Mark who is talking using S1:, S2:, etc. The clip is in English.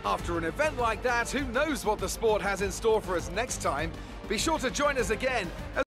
S1: After an event like that, who knows what the sport has in store for us next time? Be sure to join us again